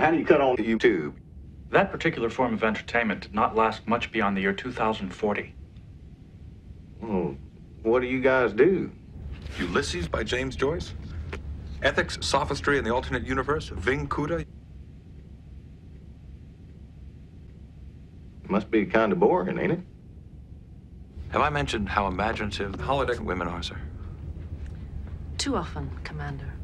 How do you cut on YouTube? That particular form of entertainment did not last much beyond the year 2040. Well, what do you guys do? Ulysses by James Joyce? Ethics, Sophistry, and the Alternate Universe? Ving Kuda? Must be kind of boring, ain't it? Have I mentioned how imaginative holodeck women are, sir? Too often, Commander.